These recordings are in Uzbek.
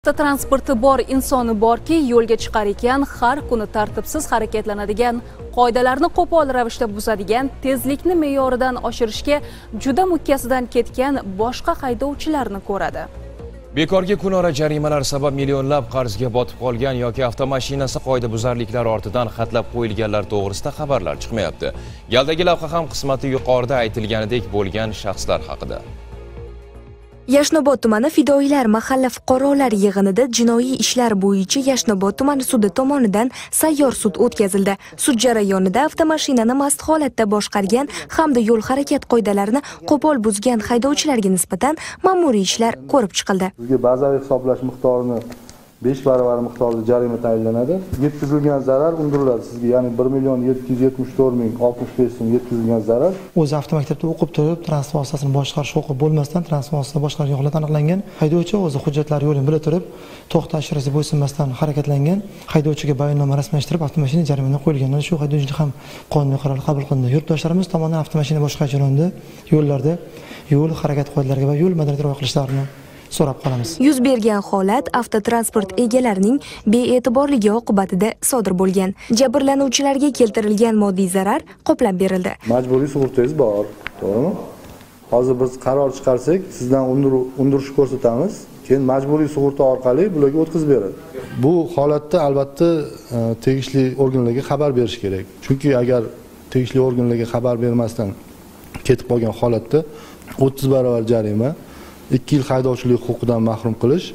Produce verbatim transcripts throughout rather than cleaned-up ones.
Transporti bor insoni borki, yo'lga chiqar ekan, har kuni tartibsiz harakatlanadigan, qoidalarni qo'pol ravishda buzadigan, tezlikni me'yoridan oshirishga juda mukkasidan ketgan boshqa haydovchilarni ko'radi. Bekorga kunora jarimalar sabab millionlab qarzga botib qolgan yoki avtomashinasi qoidabuzarliklari ortidan xatlab qo'yilganlar to'g'risida xabarlar chiqmayapti. Galdagi lavha ham qismati yuqorida aytilganidek bo'lgan shaxslar haqida. Yashnobod tumani Fidoyilar mahalla fuqarolar yig'inida jinoiy ishlar bo'yicha Yashnobod tumani sudi tomonidan sayyor sud o'tkazildi. Sud jarayonida avtomashinani mast holatda boshqargan hamda yo'l harakat qoidalarini qo'pol buzgan haydovchilarga nisbatan ma'muriy ishlar ko'rib chiqildi. Sizga bazaviy hisoblash miqdorini besh barobar miqdorda jarima tayinlanadi. Yetkazilgan zarar undiriladi sizga, ya'ni bir million yetti yuz yetmish to'rt ming oltmish besh so'm yetkazilgan zarar. O'zi avtomaktabda o'qib turib, transport vositasini boshqarish huquqi bo'lmasdan transport vositasini boshqargan holat aniqlangan. Haydovchi o'zi hujjatlar yo'lini bila turib, to'xtash erasiga bo'ysunmasdan harakatlangan. Haydovchiga bayonnoma rasmiylashtirib, avtomashina jarimaga qo'yilgan. Shu haydovchi ham qonuniy qaror qabul qilindi. Yurtdoshlarimiz tomonidan avtomashina boshqarish jarayonida yo'llarda yo'l harakat qoidalariga va yo'l madaniyatiga rioya qilishlarini so'rab qolamiz. Yuz bergan holat avtotransport egalarining bee'tiborligi oqibatida sodir bo'lgan. Jabrlanuvchilarga keltirilgan moddiy zarar qoplab berildi. Majburiy sug'urtangiz bor, to'g'rimi? Hozir biz qaror chiqarsak, sizdan undirish ko'rsatamiz, keyin majburiy sug'urta orqali bularga o'tkazib beradi. Bu holatda albatta tegishli organlarga xabar berish kerak. Chunki agar tegishli organlarga xabar bermasdan ketib qolgan holatda o'ttiz barobar jarima, ikki yil haydovchilik huquqidan mahrum qilish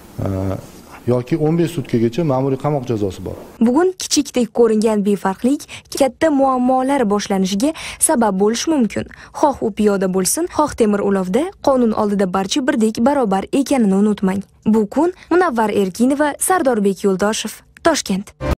yoki o'n besh sutkagacha ma'muriy qamoq jazosi bor. Bugun kichikdek ko'ringan befarqlik katta muammolar boshlanishiga sabab bo'lishi mumkin. Xoh u piyoda bo'lsin, xoh temir ulovda qonun oldida barcha birdek barobar ekanini unutmang. Bu kun Munavvar Erkinova, Sardorbek Yo'ldoshev, Toshkent.